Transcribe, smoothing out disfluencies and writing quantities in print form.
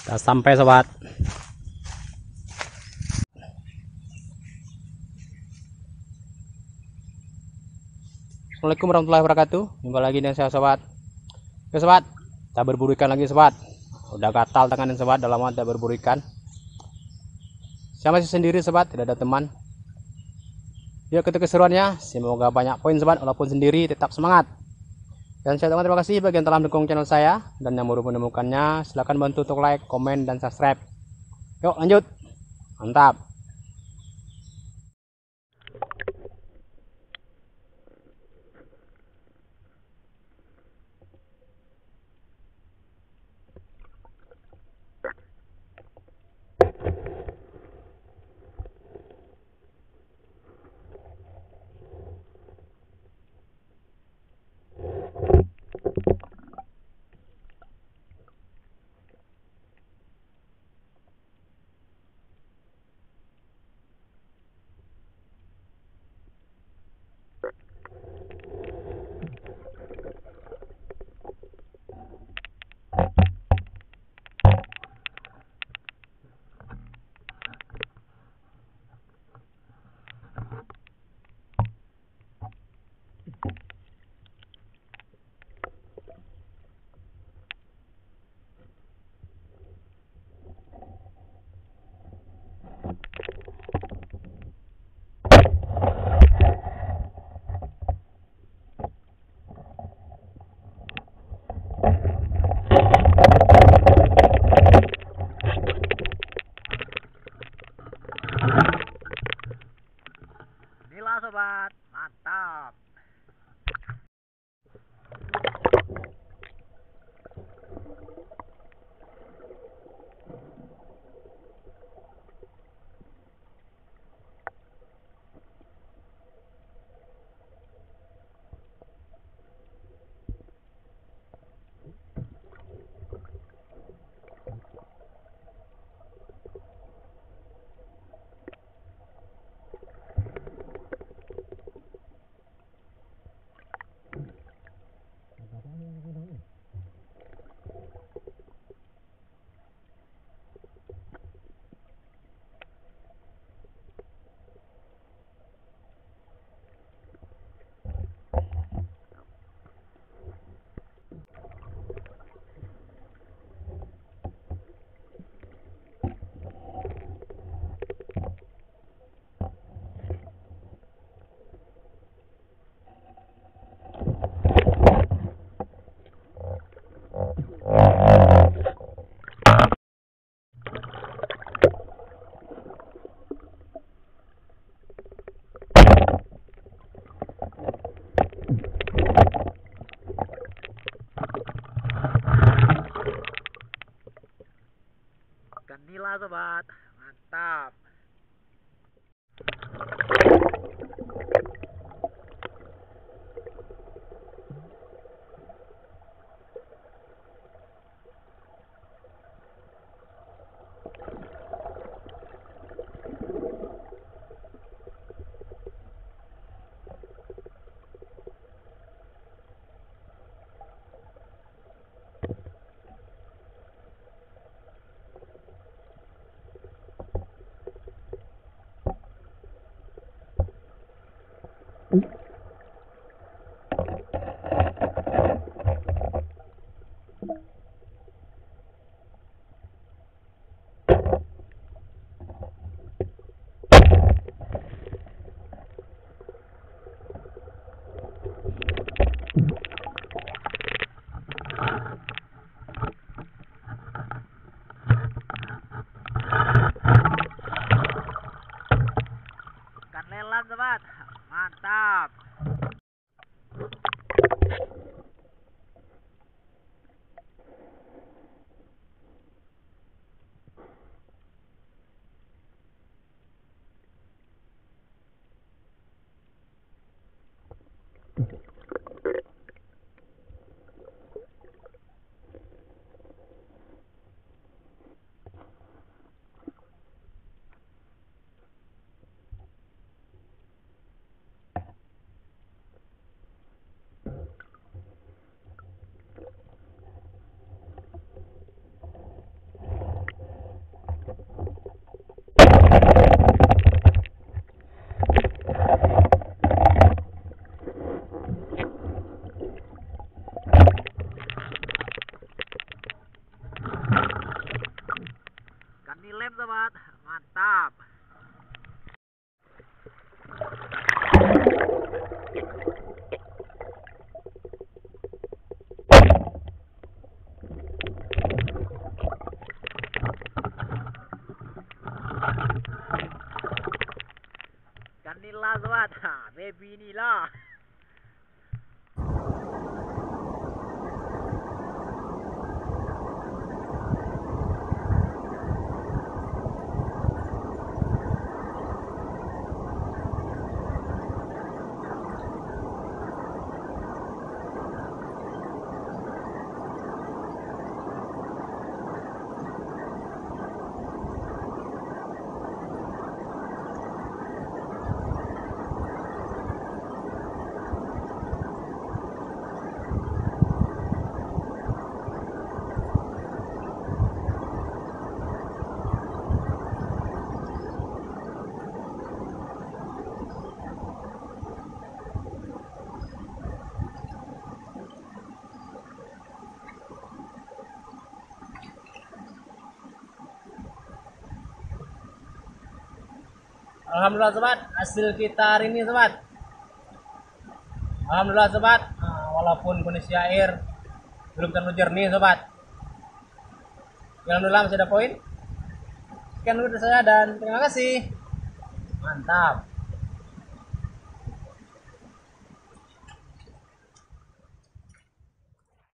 Udah sampai sobat. Assalamualaikum warahmatullahi wabarakatuh. Jumpa lagi dengan saya sobat. Oke sobat, kita berburu ikan lagi sobat. Udah gatal tangan sobat, dalam lama tidak berburu ikan. Saya masih sendiri sobat, tidak ada teman. Yuk kita keseruannya. Semoga banyak poin sobat, walaupun sendiri tetap semangat. Dan saya ucapkan terima kasih bagi yang telah mendukung channel saya, dan yang baru menemukannya silahkan bantu untuk like, komen, dan subscribe. Yuk lanjut, mantap. Inilah sobat, mantap. Ikan nila sobat, mantap. Ikan lelan sobat, mantap. Heavy Nila. Alhamdulillah sobat, hasil kita hari ini sobat. Alhamdulillah sobat, walaupun kondisi air belum terlalu jernih sobat, alhamdulillah masih ada poin. Sekian dulu dari saya dan terima kasih. Mantap.